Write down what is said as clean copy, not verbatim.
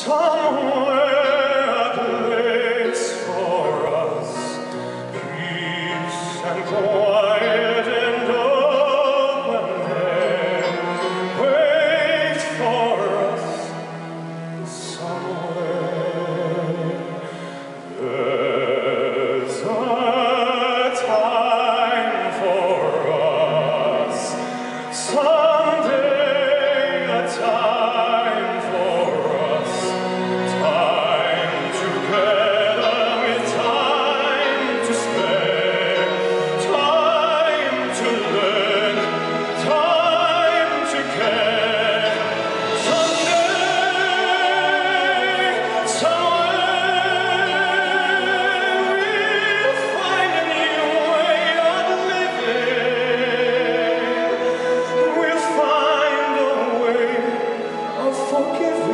Somewhere a place for us, peace and quiet and open air, wait for us somewhere. There's a time for us, someday a time for us, time together with time to spare, time to learn, time to care. Someday, somewhere, we'll find a new way of living. We'll find a way of forgiving.